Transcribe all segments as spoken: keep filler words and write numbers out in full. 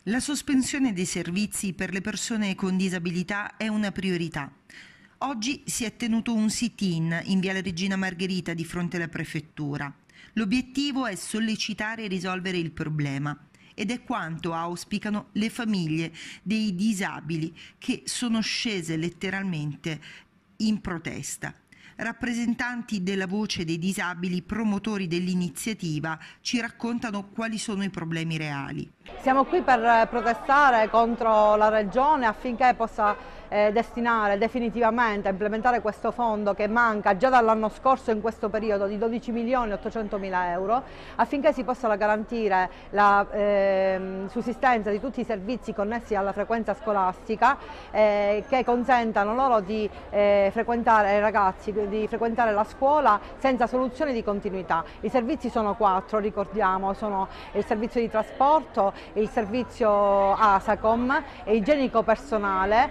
La sospensione dei servizi per le persone con disabilità è una priorità. Oggi si è tenuto un sit-in in Viale Regina Margherita di fronte alla prefettura. L'obiettivo è sollecitare e risolvere il problema ed è quanto auspicano le famiglie dei disabili che sono scese letteralmente in protesta. Rappresentanti della Voce dei Disabili, promotori dell'iniziativa, ci raccontano quali sono i problemi reali. Siamo qui per protestare contro la Regione affinché possa eh, destinare definitivamente a implementare questo fondo che manca già dall'anno scorso in questo periodo di dodici milioni ottocentomila euro, affinché si possa garantire la eh, sussistenza di tutti i servizi connessi alla frequenza scolastica eh, che consentano loro di eh, frequentare, ai ragazzi di frequentare la scuola senza soluzioni di continuità. I servizi sono quattro, ricordiamo, sono il servizio di trasporto, il servizio ASACOM, igienico personale,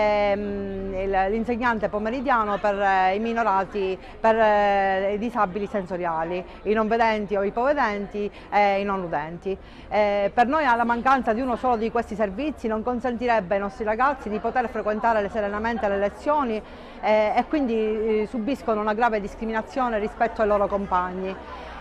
ehm, l'insegnante pomeridiano per eh, i minorati, per eh, i disabili sensoriali, i non vedenti o ipovedenti e i non udenti. Eh, per noi la mancanza di uno solo di questi servizi non consentirebbe ai nostri ragazzi di poter frequentare serenamente le lezioni eh, e quindi eh, subiscono una grave discriminazione rispetto ai loro compagni.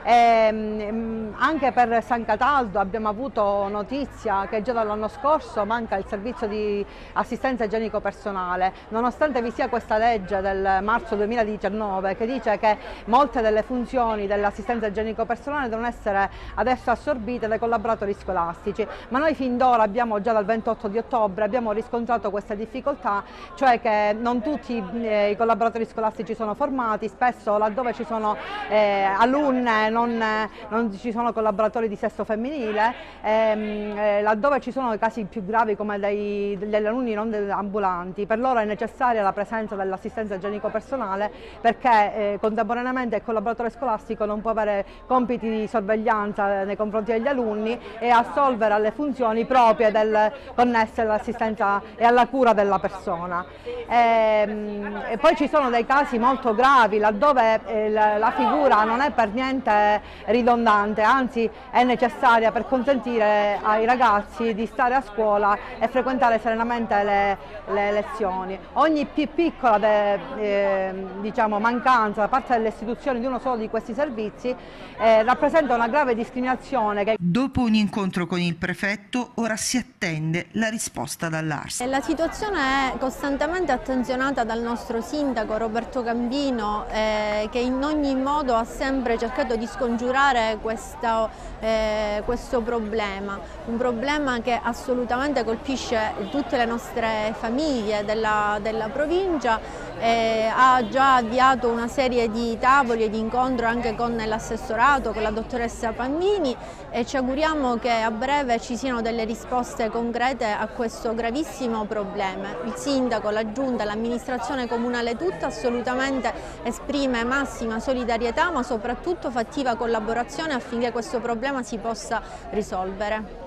E, anche per San Cataldo abbiamo avuto notizia che già dall'anno scorso manca il servizio di assistenza igienico personale, nonostante vi sia questa legge del marzo duemiladiciannove che dice che molte delle funzioni dell'assistenza igienico personale devono essere adesso assorbite dai collaboratori scolastici, ma noi fin d'ora abbiamo già dal ventotto di ottobre abbiamo riscontrato questa difficoltà, cioè che non tutti eh, i collaboratori scolastici sono formati, spesso laddove ci sono eh, alunne Non, non ci sono collaboratori di sesso femminile, ehm, eh, laddove ci sono casi più gravi come dei, degli alunni non ambulanti, per loro è necessaria la presenza dell'assistenza igienico personale perché eh, contemporaneamente il collaboratore scolastico non può avere compiti di sorveglianza nei confronti degli alunni e assolvere alle funzioni proprie del, connesse all'assistenza e alla cura della persona. E, e poi ci sono dei casi molto gravi laddove eh, la, la figura non è per niente ridondante, anzi è necessaria per consentire ai ragazzi di stare a scuola e frequentare serenamente le, le lezioni. Ogni più piccola de, eh, diciamo, mancanza da parte delle istituzioni di uno solo di questi servizi eh, rappresenta una grave discriminazione. Che... Dopo un incontro con il prefetto ora si attende la risposta dall'A R S. La situazione è costantemente attenzionata dal nostro sindaco Roberto Gambino eh, che in ogni modo ha sempre cercato di scongiurare questo, eh, questo problema, un problema che assolutamente colpisce tutte le nostre famiglie della, della provincia. Eh, ha già avviato una serie di tavoli e di incontri anche con l'assessorato, con la dottoressa Pannini e ci auguriamo che a breve ci siano delle risposte concrete a questo gravissimo problema. Il sindaco, la giunta, l'amministrazione comunale tutta assolutamente esprime massima solidarietà ma soprattutto fattiva collaborazione affinché questo problema si possa risolvere.